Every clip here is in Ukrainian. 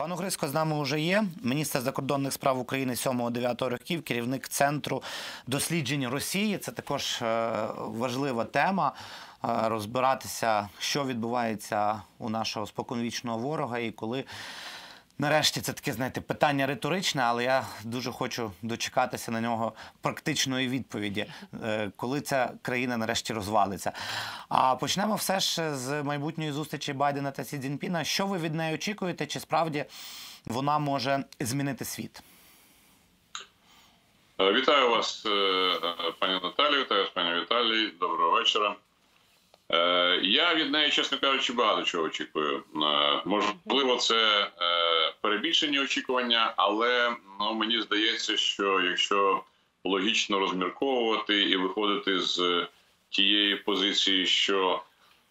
Пан Огризько з нами вже є. Міністр закордонних справ України 7-9 років, керівник Центру досліджень Росії. Це також важлива тема. Розбиратися, що відбувається у нашого споконвічного ворога і коли... Нарешті це таке, знаєте, питання риторичне, але я дуже хочу дочекатися на нього практичної відповіді, коли ця країна нарешті розвалиться. А почнемо все ж з майбутньої зустрічі Байдена та Сі Цзіньпіна. Що ви від неї очікуєте? Чи справді вона може змінити світ? Вітаю вас, пані Наталію, вітаю вас, пані Віталій. Доброго вечора. Я від неї, чесно кажучи, багато чого очікую. Можливо, це перебільшені очікування, але мені здається, що якщо логічно розмірковувати і виходити з тієї позиції, що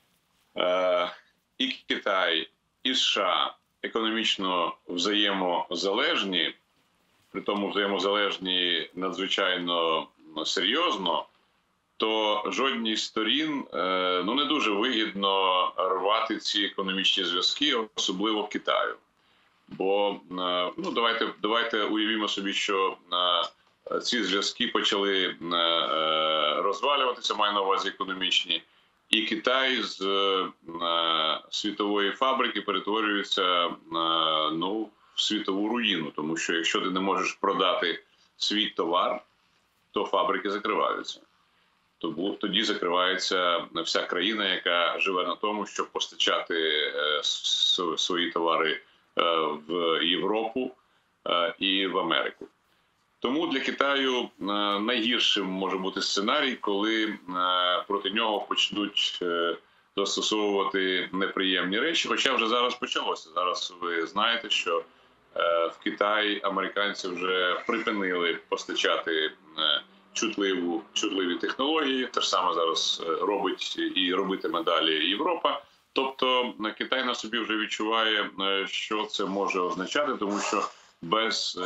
і Китай, і США економічно взаємозалежні, при тому взаємозалежні надзвичайно серйозно, то жодній з сторін не дуже вигідно рвати ці економічні зв'язки, особливо Китаю. Бо давайте уявімо собі, що ці зв'язки почали розвалюватися, маю на увазі економічні, і Китай з світової фабрики перетворюється в світову руїну. Тому що якщо ти не можеш продати свій товар, то фабрики закриваються. Тоді закривається вся країна, яка живе на тому, щоб постачати свої товари в Європу і в Америку. Тому для Китаю найгіршим може бути сценарій, коли проти нього почнуть застосовувати неприємні речі, хоча вже зараз почалося. Зараз ви знаєте, що в Китай американці вже припинили постачати чутливі технології. Те ж саме зараз робить і робитиме далі Європа. Тобто Китай на собі вже відчуває, що це може означати, тому що без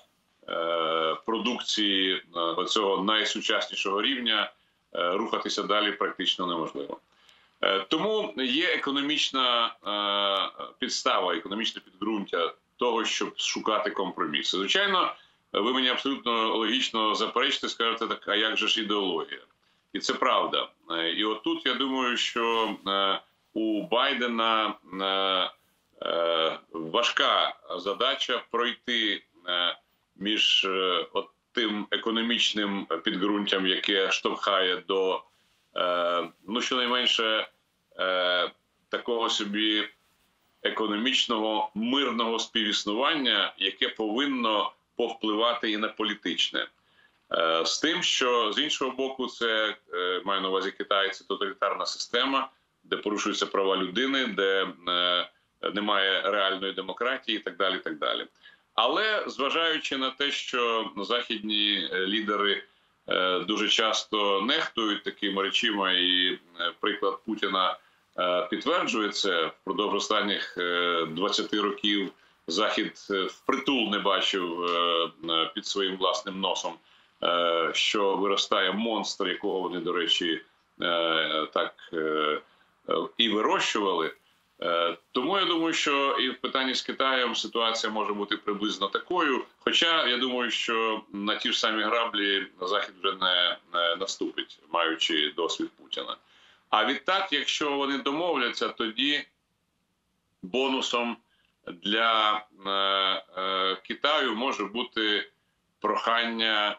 продукції цього найсучаснішого рівня рухатися далі практично неможливо. Тому є економічна підстава, економічне підґрунтя того, щоб шукати компроміси. Звичайно, ви мені абсолютно логічно заперечите, скажете, так, а як же ж ідеологія? І це правда. І отут, я думаю, що у Байдена важка задача пройти між тим економічним підґрунтям, яке штовхає до, щонайменше, такого собі економічного мирного співіснування, яке повинно повпливати і на політичне. З тим, що з іншого боку, це, маю на увазі Китай, це тоталітарна система, де порушуються права людини, де немає реальної демократії і так далі, так далі. Але зважаючи на те, що західні лідери дуже часто нехтують такими речима, і приклад Путіна підтверджує це, впродовж останніх 20 років Захід впритул не бачив під своїм власним носом, що виростає монстр, якого вони, до речі, так і вирощували. Тому я думаю, що і в питанні з Китаєм ситуація може бути приблизно такою. Хоча я думаю, що на ті ж самі граблі Захід вже не наступить, маючи досвід Путіна. А відтак, якщо вони домовляться, тоді бонусом для Китаю може бути прохання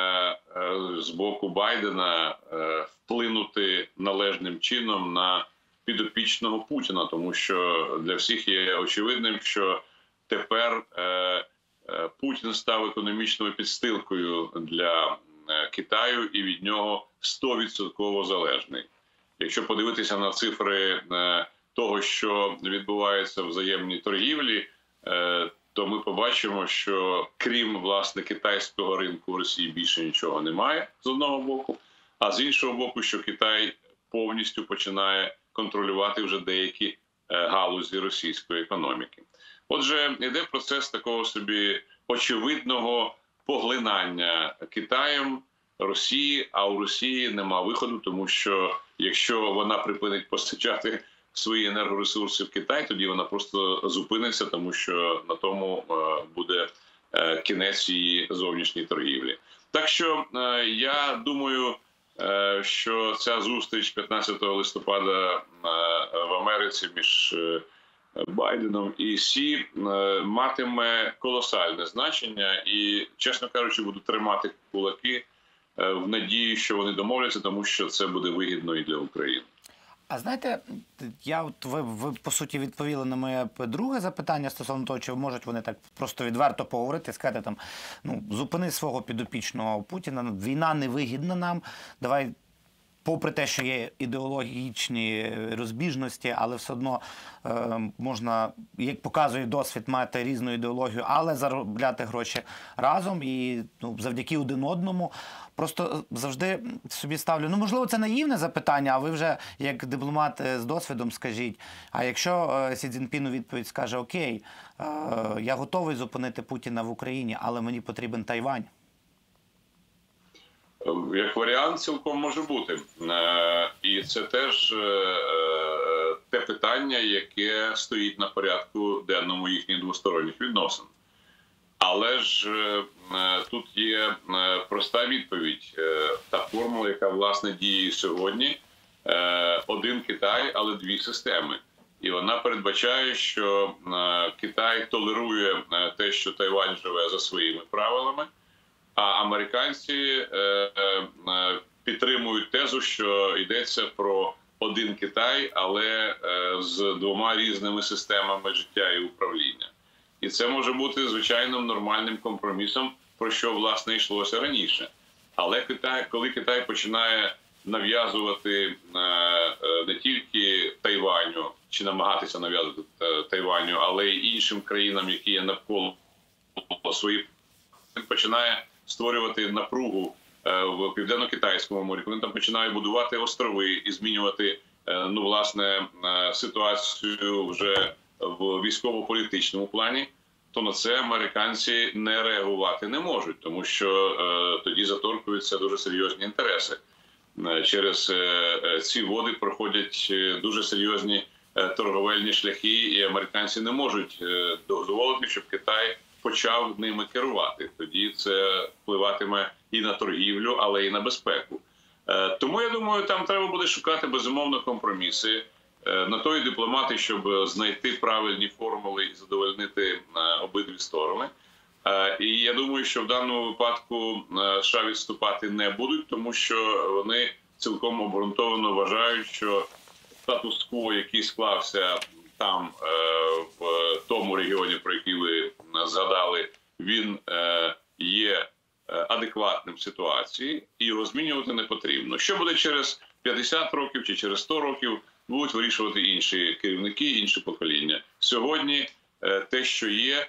з боку Байдена вплинути належним чином на підопічного Путіна, тому що для всіх є очевидним, що тепер Путін став економічною підстилкою для Китаю і від нього 100% залежний. Якщо подивитися на цифри того, що відбувається в взаємній торгівлі, то ми побачимо, що крім, власне, китайського ринку в Росії більше нічого немає, з одного боку, а з іншого боку, що Китай повністю починає контролювати вже деякі галузі російської економіки. Отже, йде процес такого собі очевидного поглинання Китаєм Росії, а у Росії нема виходу, тому що якщо вона припинить постачати свої енергоресурси в Китай, тоді вона просто зупиниться, тому що на тому буде кінець її зовнішньої торгівлі. Так що я думаю, що ця зустріч 15 листопада в Америці між Байденом і Сі матиме колосальне значення і, чесно кажучи, буду тримати кулаки в надії, що вони домовляться, тому що це буде вигідно і для України. А знаєте, ви по суті відповіли на моє друге запитання стосовно того, чи можуть вони так просто відверто поговорити, сказати там, зупини свого підопічного Путіна, війна не вигідна нам, давай, попри те, що є ідеологічні розбіжності, але все одно можна, як показує досвід, мати різну ідеологію, але заробляти гроші разом і завдяки один одному. Просто завжди собі ставлю, можливо, це наївне запитання, а ви вже, як дипломат з досвідом, скажіть, а якщо Сі Цзіньпін у відповідь скаже, окей, я готовий зупинити Путіна в Україні, але мені потрібен Тайвань? Як варіант, цілком може бути. І це теж те питання, яке стоїть на порядку денному їхніх двосторонніх відносин. Але ж тут є проста відповідь. Та формула, яка, власне, діє сьогодні. Один Китай, але дві системи. І вона передбачає, що Китай толерує те, що Тайвань живе за своїми правилами, а американці підтримують тезу, що йдеться про один Китай, але з двома різними системами життя і управління. І це може бути звичайним нормальним компромісом, про що, власне, йшлося раніше. Але коли Китай починає нав'язувати не тільки Тайваню, чи намагатися нав'язувати Тайваню, але й іншим країнам, які є навколо своїх, починає створювати напругу в Південно-Китайському морі, коли там починають будувати острови і змінювати, власне, ситуацію вже в військово-політичному плані, то на це американці не реагувати не можуть, тому що тоді заторкуються дуже серйозні інтереси. Через ці води проходять дуже серйозні торговельні шляхи, і американці не можуть дозволити, щоб Китай почав ними керувати. Тоді це впливатиме і на торгівлю, але і на безпеку. Тому, я думаю, там треба буде шукати, безумовно, компроміси. На то і дипломати, щоб знайти правильні формули і задовольнити обидві сторони. І я думаю, що в даному випадку США відступати не будуть, тому що вони цілком обґрунтовано вважають, що статус-кво, який склався там, в тому регіоні, про який ви згадали, він є адекватним ситуації, і його змінювати не потрібно. Що буде через 50 років чи через 100 років, будуть вирішувати інші керівники, інші покоління. Сьогодні те, що є,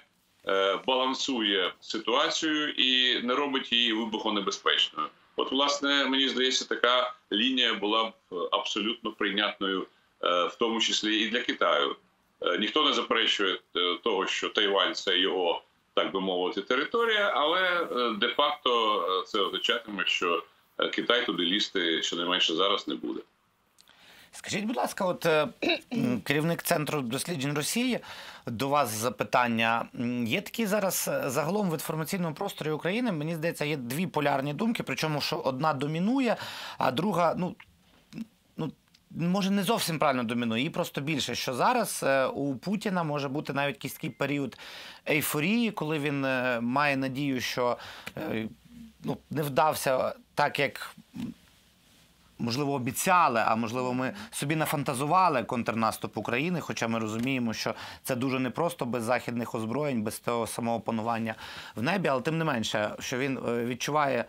балансує ситуацію і не робить її вибухонебезпечною. От, власне, мені здається, така лінія була б абсолютно прийнятною, в тому числі і для Китаю. Ніхто не заперечує того, що Тайвань – це його, так би мовити, територія, але де-факто це означатиме, що Китай туди лізти, щонайменше зараз, не буде. Скажіть, будь ласка, от керівник Центру досліджень Росії, до вас запитання. Є такі зараз загалом в інформаційному просторі України, мені здається, є дві полярні думки, причому, що одна домінує, а друга, може, не зовсім правильно домінує, її просто більше, що зараз у Путіна може бути навіть якийсь такий період ейфорії, коли він має надію, що не вдався так, як можливо, обіцяли, а можливо, ми собі нафантазували контрнаступ України, хоча ми розуміємо, що це дуже непросто без західних озброєнь, без того самого панування в небі, але тим не менше, що він відчуває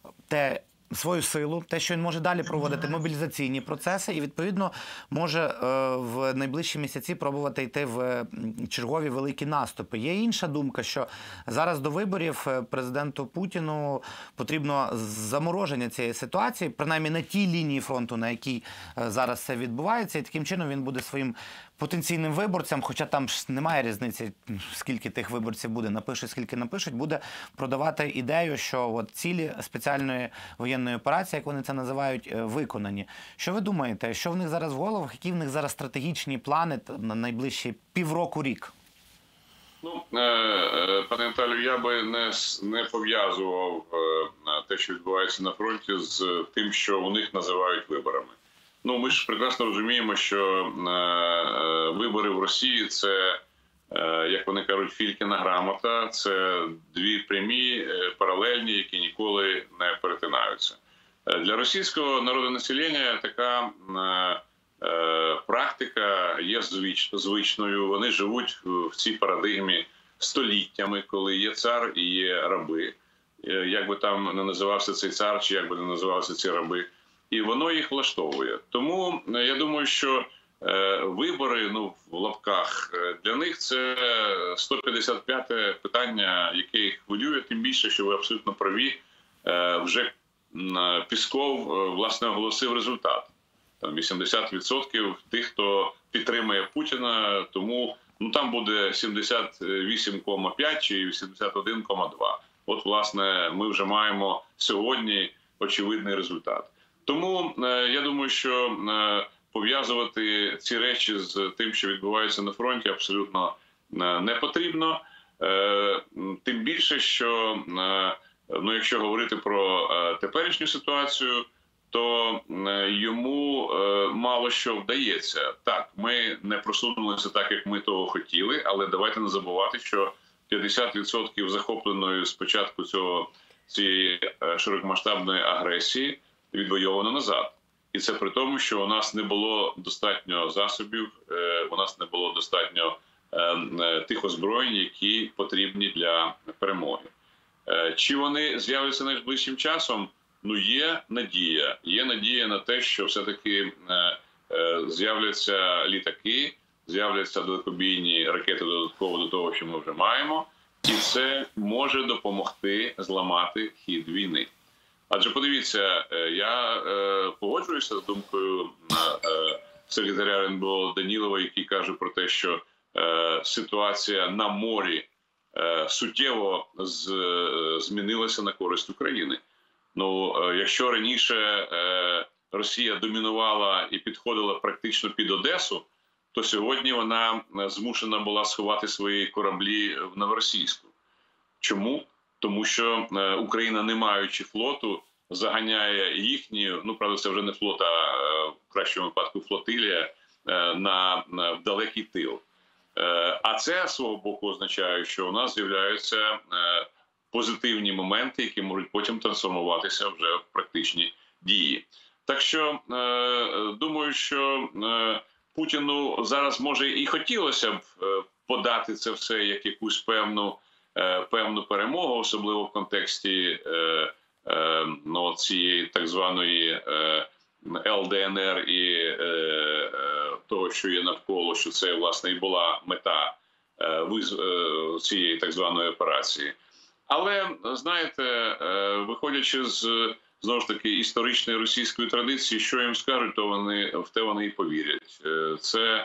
свою силу, те, що він може далі проводити мобілізаційні процеси і, відповідно, може в найближчі місяці пробувати йти в чергові великі наступи. Є інша думка, що зараз до виборів президенту Путіну потрібно замороження цієї ситуації, принаймні на тій лінії фронту, на якій зараз це відбувається, і таким чином він буде своїм потенційним виборцям, хоча там ж немає різниці, скільки тих виборців буде, напишуть, скільки напишуть, буде продавати ідею, що от цілі спеціальної воєнної операції, як вони це називають, виконані. Що ви думаєте, що в них зараз в головах, які в них зараз стратегічні плани на найближчі півроку-рік? Ну, пане Наталю, я би не пов'язував те, що відбувається на фронті, з тим, що у них називають виборами. Ну, ми ж прекрасно розуміємо, що вибори в Росії – це, як вони кажуть, Филькіна грамота, це дві прямі, паралельні, які ніколи не перетинаються. Для російського народонаселення така практика є звичною. Вони живуть в цій парадигмі століттями, коли є цар і є раби. Як би там не називався цей цар, чи як би не називалися ці раби. І воно їх влаштовує. Тому я думаю, що вибори, ну, в лапках, для них це 155-те питання, яке їх хвилює, тим більше, що ви абсолютно праві. Вже Пісков, власне, оголосив результат. Там 80% тих, хто підтримує Путіна, тому ну, там буде 78,5 чи 81,2. От, власне, ми вже маємо сьогодні очевидний результат. Тому я думаю, що пов'язувати ці речі з тим, що відбувається на фронті, абсолютно не потрібно. Тим більше, що ну, якщо говорити про теперішню ситуацію, то йому мало що вдається. Так, ми не просунулися так, як ми того хотіли, але давайте не забувати, що 50% захопленої спочатку цієї широкомасштабної агресії відвойовано назад. І це при тому, що у нас не було достатньо засобів, у нас не було достатньо тих озброєнь, які потрібні для перемоги. Чи вони з'являться найближчим часом? Ну, є надія. Є надія на те, що все-таки з'являться літаки, з'являться далекобійні ракети додатково до того, що ми вже маємо. І це може допомогти зламати хід війни. Адже подивіться, я погоджуюся з думкою секретаря РНБО Данілова, який каже про те, що ситуація на морі суттєво змінилася на користь України. Ну, якщо раніше Росія домінувала і підходила практично під Одесу, то сьогодні вона змушена була сховати свої кораблі в Новоросійську. Чому? Тому що Україна, не маючи флоту, заганяє їхні, ну, правда, це вже не флот, а в кращому випадку флотилія, в далекий тил. А це, з свого боку, означає, що у нас з'являються позитивні моменти, які можуть потім трансформуватися вже в практичні дії. Так що, думаю, що Путіну зараз, може, і хотілося б подати це все як якусь певну перемогу, особливо в контексті ну, цієї так званої ЛДНР і того, що є навколо, що це, власне, і була мета цієї так званої операції. Але, знаєте, виходячи знову ж таки, історичної російської традиції, що їм скажуть, то в те вони і повірять. Це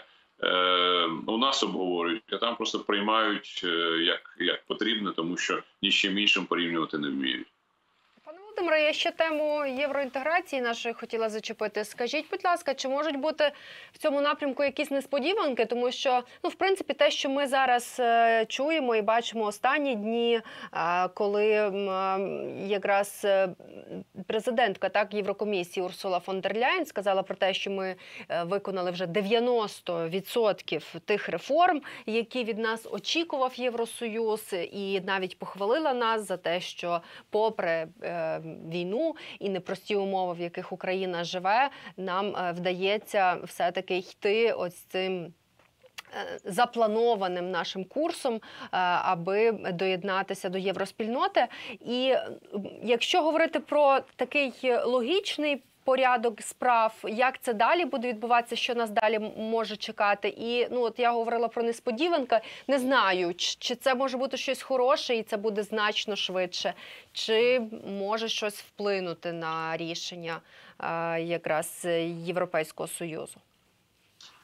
у нас обговорюють, а там просто приймають як потрібно, тому що ні з чим іншим порівнювати не вміють. Пане Володимире, я ще тему євроінтеграції нашої хотіла зачепити. Скажіть, будь ласка, чи можуть бути в цьому напрямку якісь несподіванки? Тому що, ну, в принципі, те, що ми зараз чуємо і бачимо останні дні, коли якраз президентка Єврокомісії Урсула фон дер Ляєн сказала про те, що ми виконали вже 90% тих реформ, які від нас очікував Євросоюз, і навіть похвалила нас за те, що попри війну і непрості умови, в яких Україна живе, нам вдається все-таки йти ось цим запланованим нашим курсом, аби доєднатися до євроспільноти. І якщо говорити про такий логічний порядок справ, як це далі буде відбуватися, що нас далі може чекати. І ну, от я говорила про несподіванки, не знаю, чи це може бути щось хороше і це буде значно швидше, чи може щось вплинути на рішення якраз Європейського Союзу.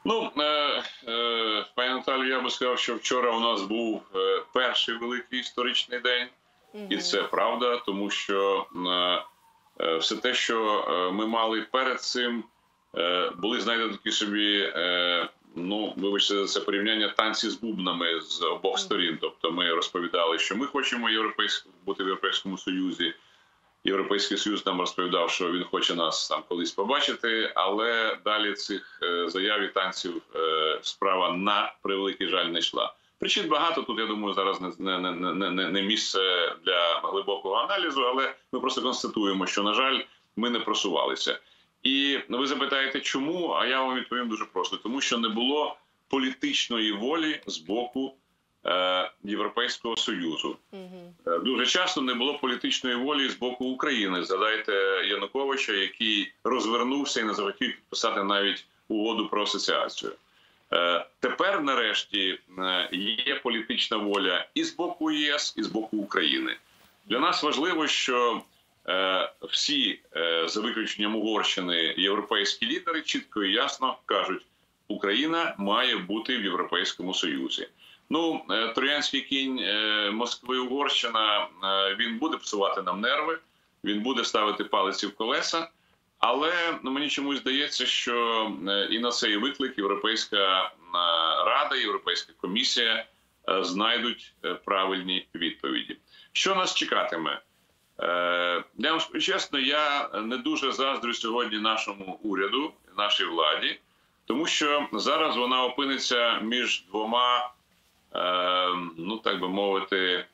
Пані Наталю, я би сказав, що вчора у нас був перший великий історичний день. І це правда, тому що все те, що ми мали перед цим, були, знаєте, такі собі, вибачте за це порівняння, танці з бубнами з обох сторін. Тобто ми розповідали, що ми хочемо бути в Європейському Союзі. Європейський Союз нам розповідав, що він хоче нас там колись побачити, але далі цих заяв і танців справа, на превеликий жаль, не йшла. Причин багато, тут, я думаю, зараз не місце для глибокого аналізу, але ми просто констатуємо, що, на жаль, ми не просувалися. І ви запитаєте, чому? А я вам відповім дуже просто. Тому що не було політичної волі з боку Європейського Союзу. Дуже часто не було політичної волі з боку України. Згадайте Януковича, який розвернувся і не захотів підписати навіть угоду про асоціацію. Тепер, нарешті, є політична воля і з боку ЄС, і з боку України. Для нас важливо, що всі, за виключенням Угорщини, європейські лідери чітко і ясно кажуть, Україна має бути в Європейському Союзі. Троянський кінь Москви, Угорщина, він буде псувати нам нерви, він буде ставити палиці в колеса, але мені чомусь здається, що і на цей виклик Європейська Рада, Європейська комісія знайдуть правильні відповіді. Що нас чекатиме? Я вам скажу чесно, я не дуже заздрю сьогодні нашому уряду, нашій владі, тому що зараз вона опиниться між двома, так би мовити,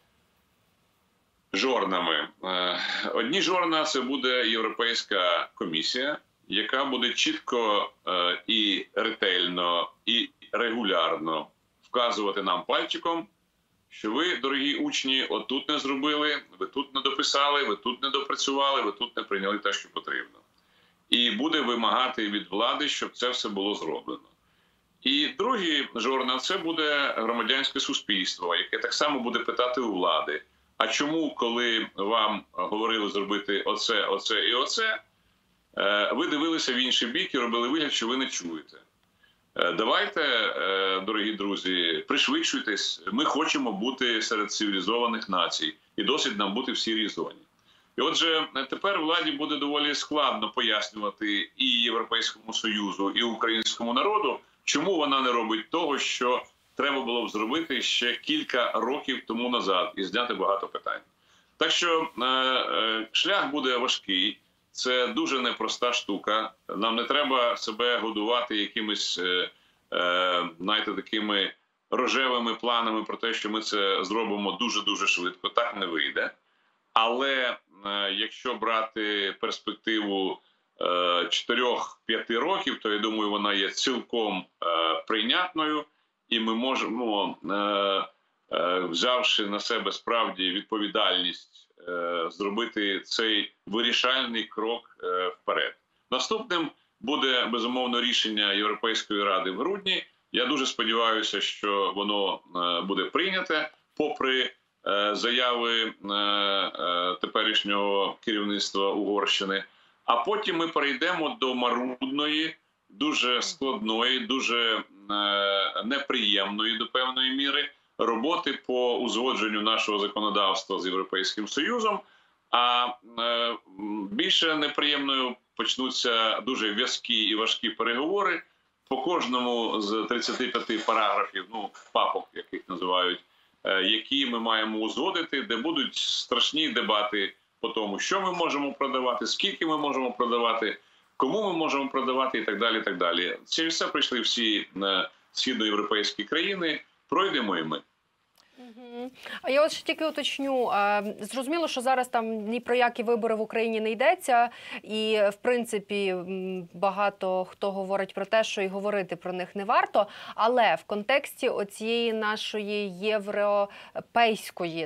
жорнами. Одні жорна – це буде Європейська комісія, яка буде чітко і ретельно, і регулярно вказувати нам пальчиком, що ви, дорогі учні, отут не зробили, ви тут не дописали, ви тут не допрацювали, ви тут не прийняли те, що потрібно. І буде вимагати від влади, щоб це все було зроблено. І другі жорна – це буде громадянське суспільство, яке так само буде питати у влади, а чому, коли вам говорили зробити оце, оце і оце, ви дивилися в інший бік і робили вигляд, що ви не чуєте. Давайте, дорогі друзі, пришвидшуйтесь. Ми хочемо бути серед цивілізованих націй. І досить нам бути в сірій зоні. І отже, тепер владі буде доволі складно пояснювати і Європейському Союзу, і українському народу, чому вона не робить того, що треба було б зробити ще кілька років тому назад і зняти багато питань. Так що шлях буде важкий. Це дуже непроста штука. Нам не треба себе годувати якимись, такими рожевими планами про те, що ми це зробимо дуже-дуже швидко. Так не вийде. Але якщо брати перспективу 4-5 років, то, я думаю, вона є цілком прийнятною. І ми можемо, взявши на себе справді відповідальність, зробити цей вирішальний крок вперед. Наступним буде, безумовно, рішення Європейської Ради в грудні. Я дуже сподіваюся, що воно буде прийняте, попри заяви теперішнього керівництва Угорщини. А потім ми перейдемо до марудної, дуже складної, дуже неприємної до певної міри роботи по узгодженню нашого законодавства з Європейським Союзом, а більше неприємною почнуться дуже в'язкі і важкі переговори по кожному з 35 параграфів, папок, яких називають, які ми маємо узгодити, де будуть страшні дебати по тому, що ми можемо продавати, скільки ми можемо продавати, кому ми можемо продавати і так далі, і так далі. Через це прийшли всі східноєвропейські країни, пройдемо і ми. А я от ще тільки уточню. Зрозуміло, що зараз там ні про які вибори в Україні не йдеться. І, в принципі, багато хто говорить про те, що і говорити про них не варто. Але в контексті оцієї нашої європейської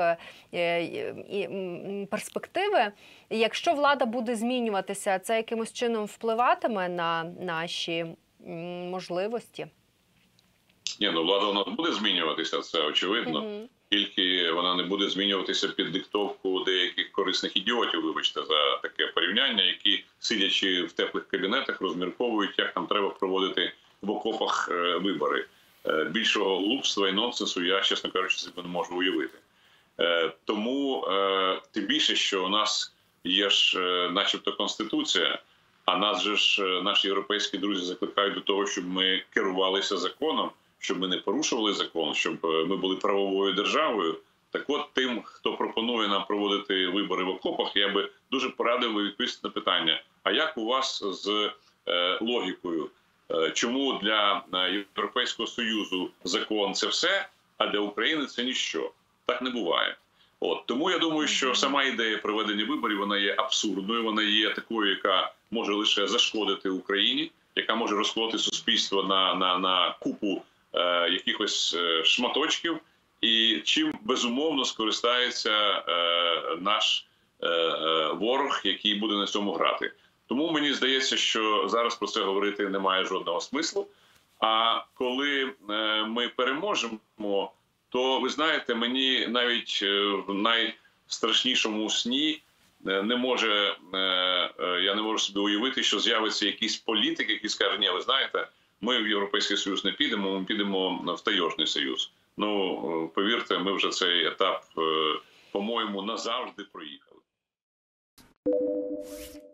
перспективи, якщо влада буде змінюватися, це якимось чином впливатиме на наші можливості? Влада у нас буде змінюватися, це очевидно. Тільки вона не буде змінюватися під диктовку деяких корисних ідіотів, вибачте за таке порівняння, які, сидячи в теплих кабінетах, розмірковують, як нам треба проводити в окопах вибори. Більшого глупства і нонсенсу я, чесно кажучи, собі не можу уявити. Тому тим більше, що у нас є ж начебто Конституція, а нас же ж наші європейські друзі закликають до того, щоб ми керувалися законом, щоб ми не порушували закон, щоб ми були правовою державою. Так от тим, хто пропонує нам проводити вибори в окопах, я би дуже порадив відповісти на питання, а як у вас з логікою? Чому для Європейського Союзу закон – це все, а для України – це ніщо? Так не буває. Тому я думаю, що сама ідея проведення виборів, вона є абсурдною, вона є такою, яка може лише зашкодити Україні, яка може розколоти суспільство на купу якихось шматочків, і чим, безумовно, скористається наш ворог, який буде на цьому грати. Тому мені здається, що зараз про це говорити немає жодного смислу. А коли ми переможемо, то, ви знаєте, мені навіть в найстрашнішому сні я не можу собі уявити, що з'явиться якийсь політик, який скаже, ні, ви знаєте, ми в Європейський Союз не підемо, ми підемо в Таежний Союз. Ну, повірте, ми вже цей етап, по-моєму, назавжди проїхали.